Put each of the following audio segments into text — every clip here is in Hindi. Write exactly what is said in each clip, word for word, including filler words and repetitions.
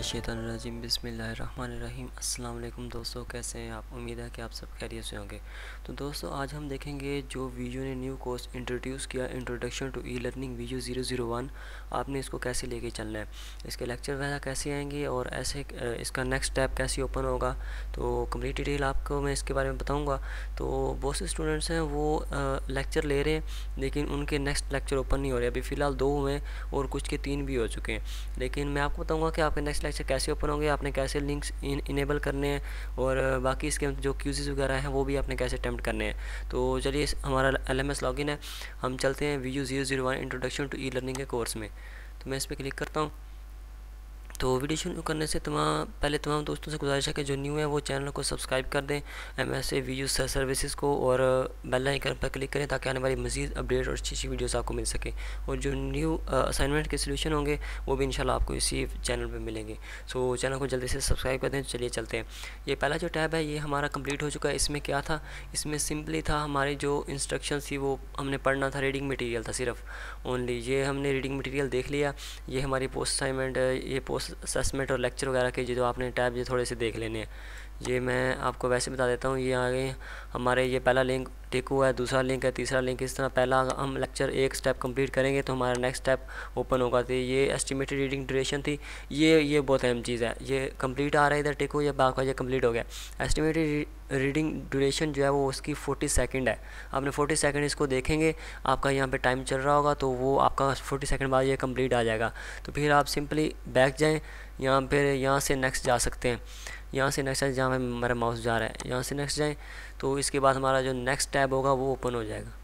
मिनशैतानिर्रजीम बिस्मिल्लाहिर्रहमानिर्रहीम। अस्सलाम वालेकुम दोस्तों, कैसे हैं आप? उम्मीद है कि आप सब खैरियत से होंगे। तो दोस्तों आज हम देखेंगे जो वीडियो ने न्यू कोर्स इंट्रोड्यूस किया, introduction to e learning video zero zero one. आपने इसको कैसे लेके चलना है, इसके लेक्चर वगैरह कैसे आएंगे और ऐसे इसका नेक्स्ट स्टेप कैसे ओपन होगा, तो कंप्लीट डिटेल आपको मैं इसके बारे में बताऊँगा। तो बहुत से स्टूडेंट्स हैं वो लेक्चर ले रहे हैं लेकिन उनके नेक्स्ट लेक्चर ओपन नहीं हो रहे। अभी फ़िलहाल दो हुए और कुछ के तीन भी हो चुके हैं, लेकिन मैं आपको बताऊंगा कि आपके नेक्स्ट लेक्चर कैसे ओपन होंगे, आपने कैसे लिंक्स इन इनेबल करने हैं और बाकी इसके जो क्यूज़ेस वगैरह हैं वो भी आपने कैसे अटेम्प्ट करने हैं। तो चलिए हमारा एल एम एस लॉगिन है, हम चलते हैं video zero zero one introduction to e learning के कोर्स में। तो मैं इस पर क्लिक करता हूँ। तो वीडियो शुरू करने से तमाम पहले तमाम दोस्तों से गुजारिश है कि जो न्यू है वो चैनल को सब्सक्राइब कर दें, M S A video services को, और बेल आइकन पर क्लिक करें ताकि आने वाली मज़ीद अपडेट और अच्छी अच्छी वीडियोस आपको मिल सके। और जो न्यू असाइनमेंट के सोल्यूशन होंगे वो भी इंशाल्लाह आपको इसी चैनल पर मिलेंगे। सो चैनल को जल्दी से सब्सक्राइब कर दें। तो चलिए चलते हैं। ये पहला जो टैब है ये हमारा कंप्लीट हो चुका है। इसमें क्या था, इसमें सिंपली था हमारी जो इंस्ट्रक्शन थी वो हमने पढ़ना था, रीडिंग मटीरियल था सिर्फ ओनली। ये हमने रीडिंग मटीरियल देख लिया। ये हमारी पोस्ट असाइनमेंट, ये पोस्ट असेसमेंट और लेक्चर वगैरह के जो आपने टैब ये थोड़े से देख लेने हैं। ये मैं आपको वैसे बता देता हूँ। ये आगे हमारे ये पहला लिंक टिक हुआ है, दूसरा लिंक है, तीसरा लिंक। इस तरह पहला हम लेक्चर एक स्टेप कंप्लीट करेंगे तो हमारा नेक्स्ट स्टेप ओपन होगा। तो ये एस्टिमेटेड रीडिंग ड्यूरेशन थी, ये ये बहुत अहम चीज़ है। ये कंप्लीट आ रहा है इधर टिक हो, या बाकी ये कंप्लीट हो गया। एस्टिमेटेड रीडिंग ड्यूरेशन जो है वो उसकी फोर्टी सेकंड है। आपने फोर्टी सेकंड इसको देखेंगे, आपका यहाँ पे टाइम चल रहा होगा तो वो आपका फोर्टी सेकंड बाद ये कंप्लीट आ जाएगा। तो फिर आप सिंपली बैक जाएँ, यहाँ पर यहाँ से नेक्स्ट जा सकते हैं। यहाँ से नेक्स्ट जहाँ पे मेरा माउस जा रहा है यहाँ से नेक्स्ट जाएँ तो इसके बाद हमारा जो नेक्स्ट टैब होगा वो ओपन हो जाएगा।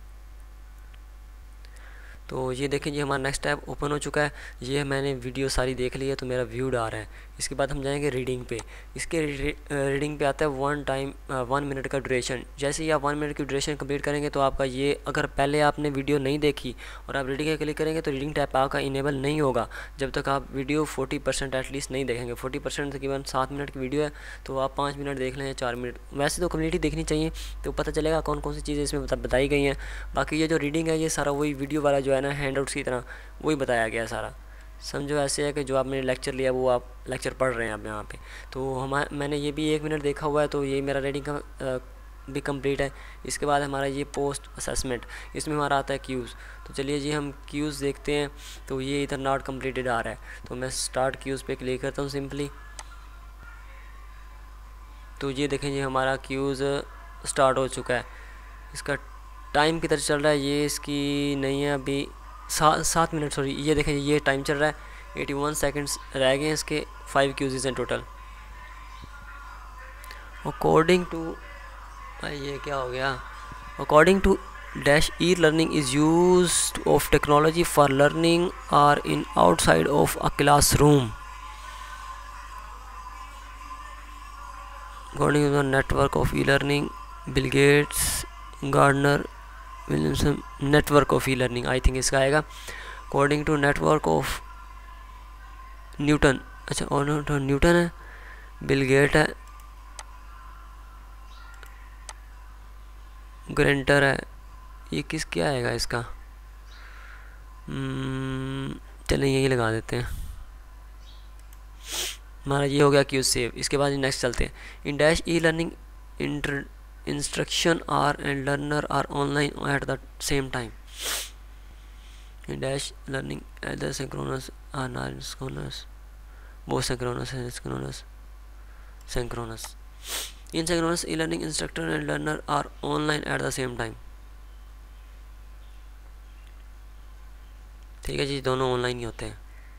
तो ये देखें, ये हमारा नेक्स्ट टैब ओपन हो चुका है। ये मैंने वीडियो सारी देख ली है तो मेरा व्यूड आ रहा है। इसके बाद हम जाएंगे रीडिंग पे। इसके रीडिंग पे आता है वन टाइम वन मिनट का ड्यूरेशन। जैसे ही आप वन मिनट की ड्यूरेशन कंप्लीट करेंगे तो आपका ये, अगर पहले आपने वीडियो नहीं देखी और आप रीडिंग पे क्लिक करेंगे तो रीडिंग टैब आपका इनेबल नहीं होगा जब तक आप वीडियो फोर्टी परसेंट एटलीस्ट नहीं देखेंगे। फोर्टी परसेंट तकरीबन सात मिनट की वीडियो है तो आप पाँच मिनट देख लें या चार मिनट, वैसे तो कम्युनिटी देखनी चाहिए तो पता चलेगा कौन कौन सी चीज़ें इसमें बताई गई हैं। बाकी ये जो रीडिंग है ये सारा वही वीडियो वाला जो है ना, हैंड आउट्स की तरह वही बताया गया सारा। समझो ऐसे है कि जो आपने लेक्चर लिया वो आप लेक्चर पढ़ रहे हैं आप यहाँ पे। तो हमारा मैंने ये भी एक मिनट देखा हुआ है तो ये मेरा रीडिंग का आ, भी कंप्लीट है। इसके बाद हमारा ये पोस्ट असेसमेंट, इसमें हमारा आता है क्यूज़। तो चलिए जी हम क्यूज़ देखते हैं। तो ये इधर नॉट कंप्लीटेड आ रहा है तो मैं स्टार्ट क्यूज़ पे क्लिक करता हूँ सिंपली। तो ये देखें ये हमारा क्यूज़ स्टार्ट हो चुका है। इसका टाइम किधर चल रहा है ये इसकी नहीं है अभी, सात सात मिनट सॉरी। ये देखें ये टाइम चल रहा है, एटी वन सेकेंड्स रह गए हैं इसके। फाइव क्यूज़ हैं टोटल। अकॉर्डिंग टू ये क्या हो गया, according to dash e learning is use of technology for learning or in outside of a class room. According to the network of e learning, Bill Gates, Gardner, Williamson. Network of e learning I think इसका आएगा। According to network of Newton, अच्छा और न्यूटन है, बिल गेट है, ग्रेंटर है। ये किस क्या आएगा इसका, चलें यही लगा देते हैं। हमारा ये हो गया क्यूज सेव। इसके बाद नेक्स्ट चलते हैं। In dash e learning inter instruction are and learner are online at the same time. In dash learning at the synchronous are not synchronous, both synchronous है synchronous synchronous. In synchronous e learning instructor and learner are online at the same time. ठीक है जी, दोनों ऑनलाइन ही होते हैं।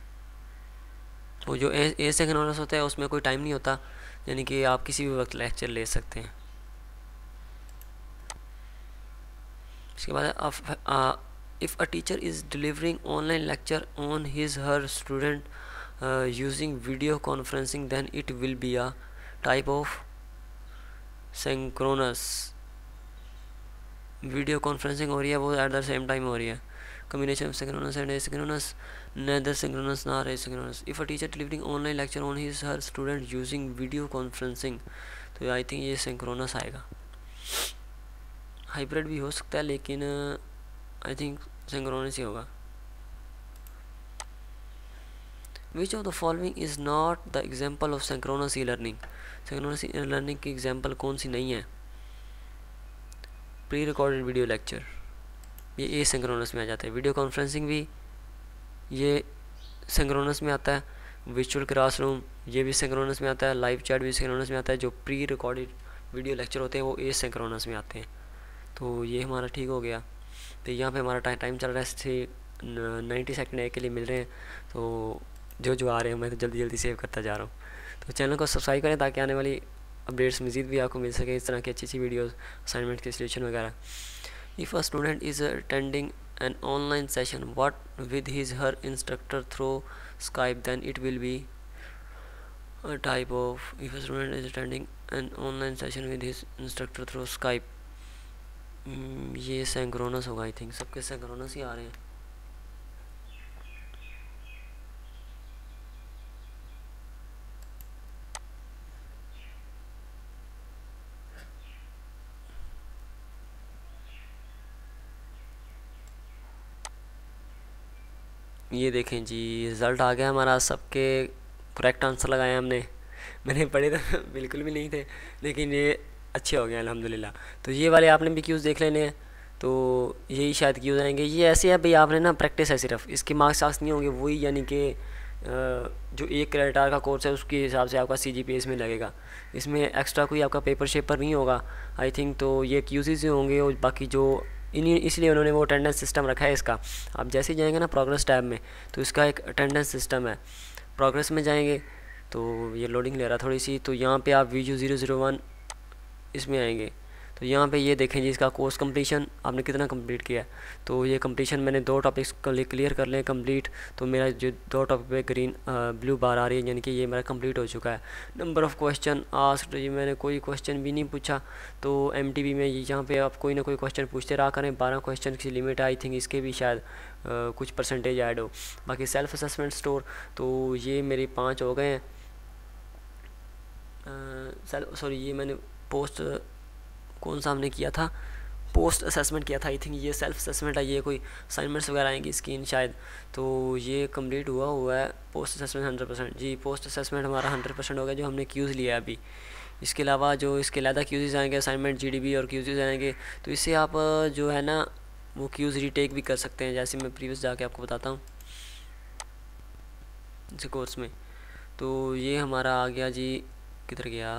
वो जो ए सिंक्रोनस होता है उसमें कोई टाइम नहीं होता, यानी कि आप किसी भी वक्त लेक्चर ले सकते हैं। इसके बाद if a teacher is delivering online lecture on his her student using video conferencing then it will be a type of synchronous. Video conferencing हो रही है वो एट द सेम टाइम हो रही है। combination of synchronous and asynchronous, neither synchronous nor asynchronous. If a teacher delivering online lecture on his her student using video conferencing, तो आई थिंक ये synchronous आएगा। हाइब्रिड भी हो सकता है लेकिन आई थिंक synchronous ही होगा। Which of the following is not the example of synchronous e learning. Synchronous e learning की एग्जाम्पल कौन सी नहीं है? प्री रिकॉर्डेड वीडियो लेक्चर, ये ए सिंक्रोनस में आ जाता है। वीडियो कॉन्फ्रेंसिंग भी ये सिंक्रोनस में आता है। वर्चुअल क्लासरूम ये भी सिंक्रोनस में आता है। लाइव चैट भी सिंक्रोनस में आता है। जो प्री रिकॉर्डेड वीडियो लेक्चर होते हैं वो ए सिंक्रोनस में आते हैं। तो ये हमारा ठीक हो गया। तो यहाँ पे हमारा टाइम टाइम चल रहा है, इससे नाइन्टी सेकंड ए के लिए मिल रहे हैं। तो जो जो आ रहे हैं मैं तो जल्दी जल्दी सेव करता जा रहा हूँ। तो चैनल को सब्सक्राइब करें ताकि आने वाली अपडेट्स मज़ीद भी आपको मिल सके, इस तरह की अच्छी अच्छी वीडियोस, असाइनमेंट के सॉल्यूशन वगैरह। If a student is attending an online session what with his her instructor through Skype, then it will be a type of if a student is attending an online session with his instructor through Skype। hmm, ये सिंक्रोनस होगा। आई थिंक सबके सिंक्रोनस ही आ रहे हैं। ये देखें जी, रिज़ल्ट आ गया हमारा। सबके करेक्ट आंसर लगाए हमने। मैंने पढ़े तो बिल्कुल भी नहीं थे, लेकिन ये अच्छे हो गए अल्हम्दुलिल्लाह। तो ये वाले आपने भी क्यूज़ देख लेने हैं, तो यही शायद क्यूज़ आएंगे। ये ऐसे है भाई, आपने ना प्रैक्टिस है सिर्फ, इसके मार्क्स शार्क्स नहीं होंगे। वही यानी कि जो एक क्रेडिट आवर का कोर्स है उसके हिसाब से आपका सी जी पी एस में लगेगा। इसमें एक्स्ट्रा कोई आपका पेपर शेपर नहीं होगा आई थिंक। तो ये क्यूज़ ही होंगे, और बाकी जो इन्हीं इसलिए उन्होंने वो अटेंडेंस सिस्टम रखा है इसका। आप जैसे ही जाएंगे ना प्रोग्रेस टैब में, तो इसका एक अटेंडेंस सिस्टम है। प्रोग्रेस में जाएंगे तो ये लोडिंग ले रहा थोड़ी सी, तो यहाँ पे आप वीडियो ज़ीरो ज़ीरो वन इसमें आएंगे। तो यहाँ पे ये देखें जी, इसका कोर्स कंप्लीशन आपने कितना कंप्लीट किया है। तो ये कंप्लीशन मैंने दो टॉपिक्स क्लियर कर लें कंप्लीट, तो मेरा जो दो टॉपिक पे ग्रीन ब्लू बार आ रही है, यानी कि ये मेरा कंप्लीट हो चुका है। नंबर ऑफ़ क्वेश्चन आस्क्ड, ये मैंने कोई क्वेश्चन भी नहीं पूछा। तो एम टी बी में यहाँ पे आप कोई ना कोई क्वेश्चन पूछते रहा करें। बारह क्वेश्चन की लिमिट है आई थिंक, इसके भी शायद आ, कुछ परसेंटेज ऐड हो। बाकी सेल्फ असेसमेंट स्टोर, तो ये मेरे पाँच हो गए हैं। सॉरी ये मैंने पोस्ट कौन सा हमने किया था, पोस्ट असेसमेंट किया था आई थिंक। ये सेल्फ असेसमेंट है, ये कोई असाइनमेंट्स वगैरह आएंगी स्कीन शायद। तो ये कंप्लीट हुआ हुआ है पोस्ट असेसमेंट हंड्रेड परसेंट जी। पोस्ट असेसमेंट हमारा हंड्रेड परसेंट हो गया जो हमने क्यूज़ लिया है अभी। इसके अलावा जो इसके अलावा क्यूज़ आएंगे असाइनमेंट जी डी बी और क्यूज़ आएंगे, तो इससे आप जो है ना वो क्यूज़ रीटेक भी कर सकते हैं, जैसे मैं प्रीवियस जाके आपको बताता हूँ इस कोर्स में। तो ये हमारा आ गया जी, किधर गया,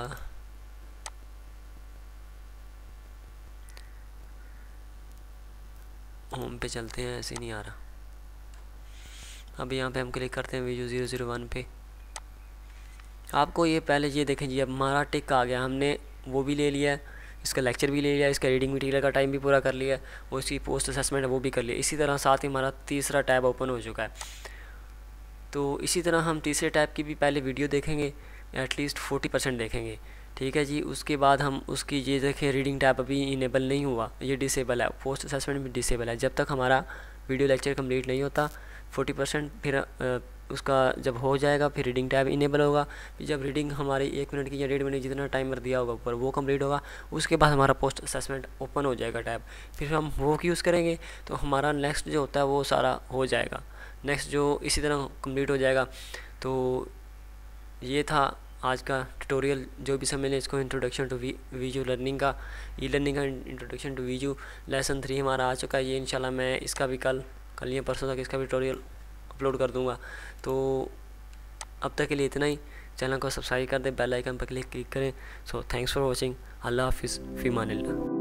होम पे चलते हैं, ऐसे नहीं आ रहा। अब यहाँ पे हम क्लिक करते हैं वीडियो ज़ीरो ज़ीरो वन पे। आपको ये पहले ये देखें जी, अब हमारा टिक आ गया, हमने वो भी ले लिया है, इसका लेक्चर भी ले लिया, इसका रीडिंग मटीरियल का टाइम भी पूरा कर लिया, और इसकी पोस्ट असेसमेंट है वो भी कर लिया। इसी तरह साथ ही हमारा तीसरा टैब ओपन हो चुका है। तो इसी तरह हम तीसरे टैब की भी पहले वीडियो देखेंगे, एटलीस्ट फोर्टी परसेंट देखेंगे, ठीक है जी। उसके बाद हम उसकी ये देखें, रीडिंग टैब अभी इनेबल नहीं हुआ, ये डिसेबल है। पोस्ट असेसमेंट भी डिसेबल है। जब तक हमारा वीडियो लेक्चर कंप्लीट नहीं होता फोर्टी परसेंट, फिर आ, उसका जब हो जाएगा फिर रीडिंग टैब इनेबल होगा। फिर जब रीडिंग हमारी एक मिनट की या डेढ़ मिनट जितना टाइमर दिया होगा ऊपर वो कंप्लीट होगा, उसके बाद हमारा पोस्ट असेसमेंट ओपन हो जाएगा टैब। फिर हम वो यूज़ करेंगे तो हमारा नेक्स्ट जो होता है वो सारा हो जाएगा, नेक्स्ट जो इसी तरह कंप्लीट हो जाएगा। तो ये था आज का ट्यूटोरियल। जो भी समझ लें इसको, इंट्रोडक्शन टू वीडियो लर्निंग का, ई लर्निंग का introduction to video lesson three हमारा आ चुका है। ये इंशाल्लाह मैं इसका भी कल कल या परसों तक इसका भी ट्यूटोरियल अपलोड कर दूंगा। तो अब तक के लिए इतना ही। चैनल को सब्सक्राइब कर दें, बेल आइकन पर क्लिक क्लिक करें। So thanks for watching. अल्लाह हाफिज़, फ़ी अमानिल्लाह।